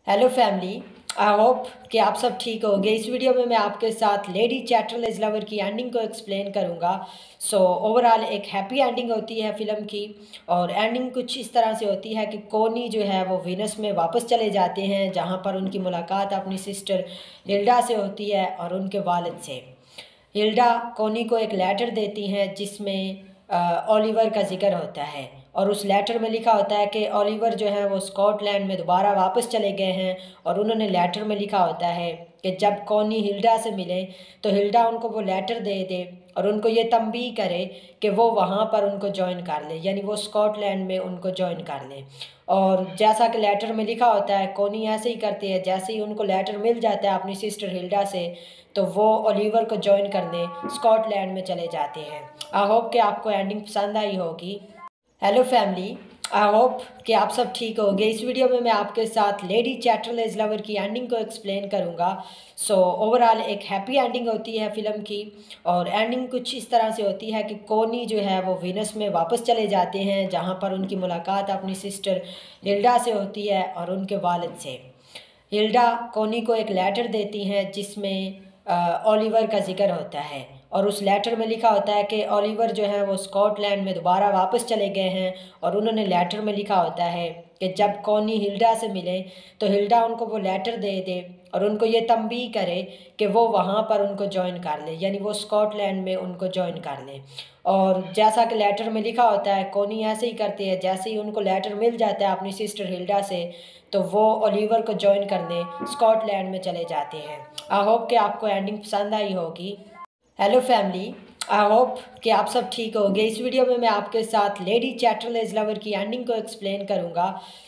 Hello family. I hope कि आप सब ठीक होंगे। इस वीडियो में मैं आपके साथ लेडी चैटरलेस लवर की एंडिंग को एक्सप्लेन करूंगा। ओवरऑल एक हैप्पी एंडिंग होती है फिल्म की। और एंडिंग कुछ इस तरह से होती है कि कोनी जो है वो वीनस में वापस चले जाते हैं, जहां पर उनकी मुलाकात अपनी सिस्टर हिल्डा से होती है और उनके वालिद से। हिल्डा कोनी को एक लेटर देती हैं जिसमें ओलिवर का जिक्र होता है, और उस लेटर में लिखा होता है कि ओलिवर जो है वो स्कॉटलैंड में दोबारा वापस चले गए हैं। और उन्होंने लेटर में लिखा होता है कि जब कोनी हिल्डा से मिले तो हिल्डा उनको वो लेटर दे दे और उनको ये तंबीह करे कि वो वहाँ पर उनको ज्वाइन कर ले, यानी वो स्कॉटलैंड में उनको ज्वाइन कर ले। और जैसा कि लेटर में लिखा होता है, कोनी ऐसे ही करती है। जैसे ही उनको लेटर मिल जाता है अपनी सिस्टर हिल्डा से, तो वो ओलिवर को ज्वाइन करने स्कॉटलैंड में चले जाते हैं। आई होप कि आपको एंडिंग पसंद आई होगी। Hello family. आई होप कि आप सब ठीक होंगे। इस वीडियो में मैं आपके साथ लेडी चैटरलेस लवर की एंडिंग को एक्सप्लेन करूंगा। ओवरऑल एक हैप्पी एंडिंग होती है फिल्म की। और एंडिंग कुछ इस तरह से होती है कि कोनी जो है वो वीनस में वापस चले जाते हैं, जहां पर उनकी मुलाकात अपनी सिस्टर हिल्डा से होती है और उनके वालिद से। हिल्डा कोनी को एक लेटर देती हैं जिसमें ओलिवर का जिक्र होता है, और उस लेटर में लिखा होता है कि ओलिवर जो है वो स्कॉटलैंड में दोबारा वापस चले गए हैं। और उन्होंने लेटर में लिखा होता है कि जब कोनी हिल्डा से मिले तो हिल्डा उनको वो लेटर दे दे और उनको ये तंबीह करे कि वो वहाँ पर उनको ज्वाइन कर ले, यानी वो स्कॉटलैंड में उनको ज्वाइन कर ले। और जैसा कि लेटर में लिखा होता है, कोनी ऐसे ही करती है। जैसे ही उनको लेटर मिल जाता है अपनी सिस्टर हिल्डा से, तो वो ओलिवर को ज्वाइन करने स्कॉटलैंड में चले जाते हैं। आई होप कि आपको एंडिंग पसंद आई होगी। Hello family. आई होप कि आप सब ठीक होंगे। इस वीडियो में मैं आपके साथ लेडी चैटरलेस लवर की एंडिंग को एक्सप्लेन करूंगा।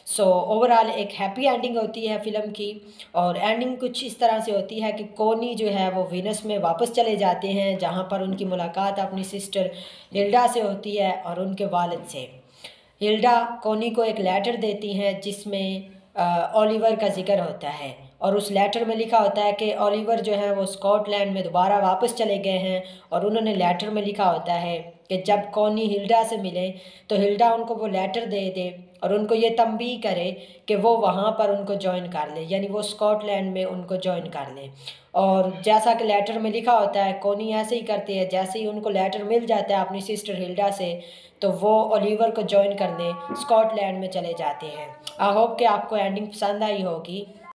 ओवरऑल एक हैप्पी एंडिंग होती है फिल्म की। और एंडिंग कुछ इस तरह से होती है कि कोनी जो है वो वीनस में वापस चले जाते हैं, जहां पर उनकी मुलाकात अपनी सिस्टर हिल्डा से होती है और उनके वालिद से। हिल्डा कोनी को एक लेटर देती हैं जिसमें ओलिवर का जिक्र होता है, और उस लेटर में लिखा होता है कि ओलिवर जो है वो स्कॉटलैंड में दोबारा वापस चले गए हैं। और उन्होंने लेटर में लिखा होता है कि जब कोनी हिल्डा से मिले तो हिल्डा उनको वो लेटर दे दे और उनको ये तंबीह करे कि वो वहाँ पर उनको ज्वाइन कर ले, यानी वो स्कॉटलैंड में उनको ज्वाइन कर ले। और जैसा कि लेटर में लिखा होता है, कोनी ऐसे ही करती है। जैसे ही उनको लेटर मिल जाता है अपनी सिस्टर हिल्डा से, तो वो ओलिवर को ज्वाइन करने स्कॉटलैंड में चले जाते हैं। आई होप कि आपको एंडिंग पसंद आई होगी।